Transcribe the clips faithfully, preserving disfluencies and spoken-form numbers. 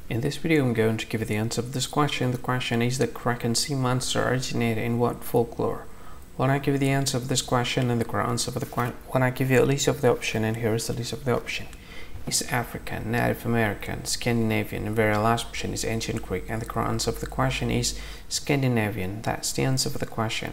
In this video, I'm going to give you the answer of this question. The question is: the Kraken sea monster originated in what folklore? When I give you the answer of this question and the correct answer of the question, when I give you a list of the option, and here is the list of the option: is African, Native American, Scandinavian, and very last option is ancient Greek, and the correct answer of the question is Scandinavian. That's the answer for the question.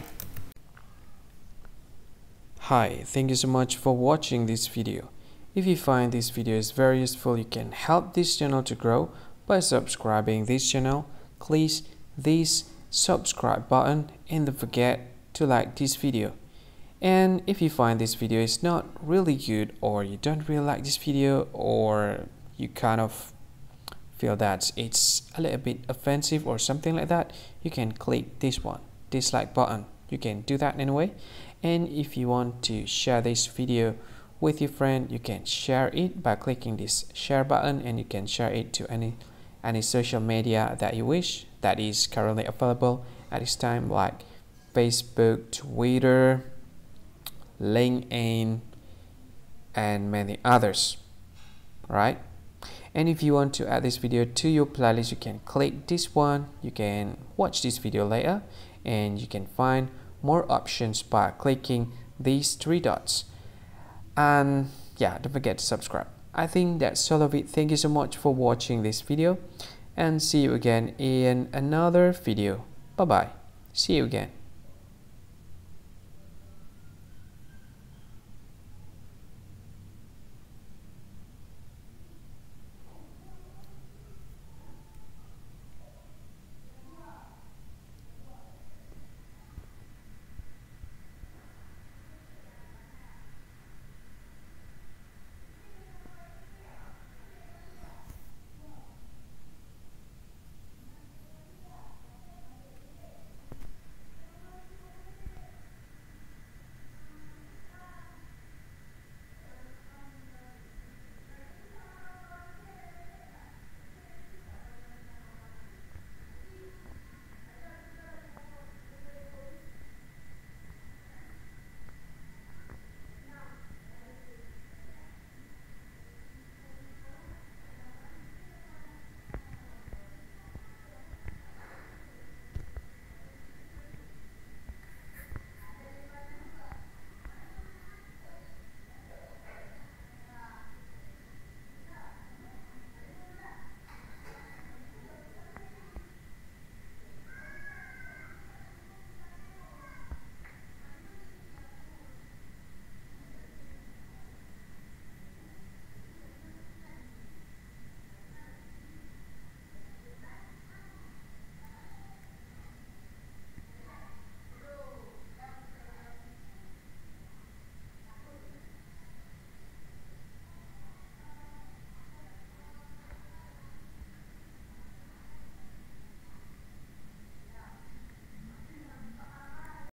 Hi, thank you so much for watching this video. If you find this video is very useful, you can help this channel to grow by subscribing this channel. Please this subscribe button and don't forget to like this video. And if you find this video is not really good, or you don't really like this video, or you kind of feel that it's a little bit offensive or something like that, you can click this one, dislike button. You can do that anyway. And if you want to share this video with your friend, you can share it by clicking this share button, and you can share it to any any social media that you wish that is currently available at this time, like Facebook, Twitter, LinkedIn, and many others, right? And if you want to add this video to your playlist, you can click this one. You can watch this video later, and you can find more options by clicking these three dots. And yeah, don't forget to subscribe. I think that's all of it. Thank you so much for watching this video, and see you again in another video. Bye bye. See you again.